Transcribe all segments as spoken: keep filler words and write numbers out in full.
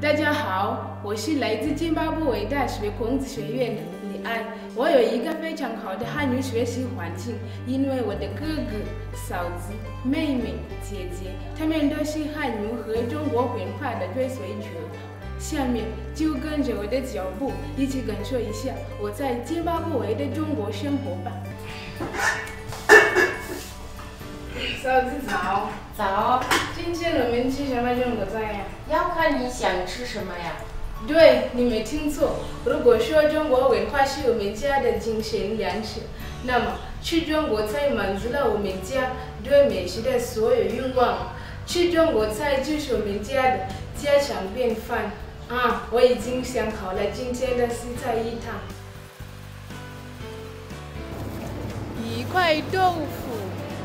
大家好，我是来自津巴布韦大学孔子学院的李爱。我有一个非常好的汉语学习环境，因为我的哥哥、嫂子、妹妹、姐姐，他们都是汉语和中国文化的追随者。下面就跟着我的脚步，一起感受一下我在津巴布韦的中国生活吧。嫂子早。 早。 今天我们吃什么中国菜呀？ 要看你想吃什么呀。 对，你没听错。如果说中国文化是我们家的精神粮食，那么吃中国菜满足了我们家对美食的所有欲望。吃中国菜就是我们家的家常便饭啊！我已经想好了今天的四菜一汤：一块豆腐。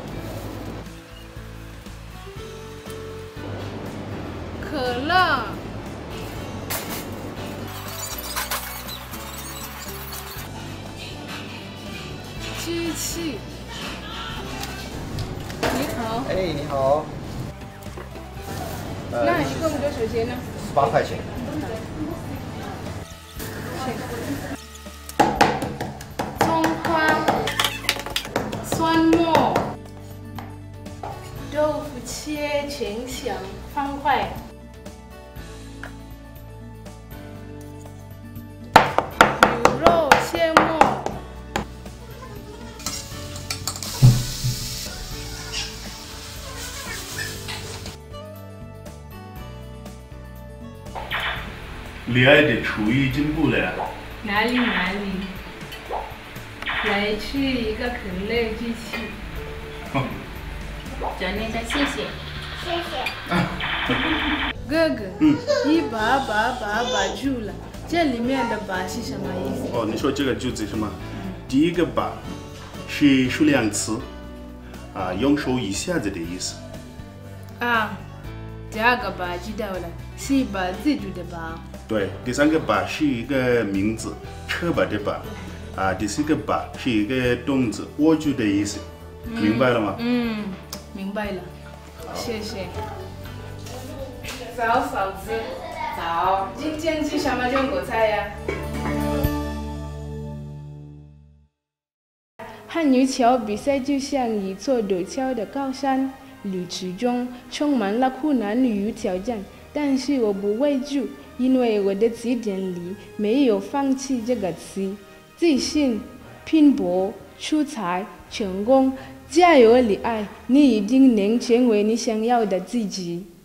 可乐，机器。你好。 哎，你好。 呃、那一共多少钱呢？ 十八块钱。 葱花、蒜末、豆腐切成小方块。切末， 李爱的厨艺进步了呀？ 哪里哪里，来吃一个可乐机器。 转念再谢谢。 谢谢。 哥哥， 嗯， 一把把把把住了。这里面的把是什么意思？ 哦，你说这个句子是吗？嗯、第一个把是数量词，啊，用手一下子的意思。 啊，第二个把知道了，是把自主的把。 对，第三个把是一个名字，车把的把。啊，第四个把是一个动词，握住的意思。嗯、明白了吗？ 嗯，明白了。谢谢。早，嫂子。早，今天吃什么中国菜呀？汉语桥比赛就像一座陡峭的高山，旅途中充满了困难与挑战，但是我不畏惧，因为我的字典里没有放弃这个词。自信、拼搏、出彩、成功，加油，李爱，你一定能成为你想要的自己。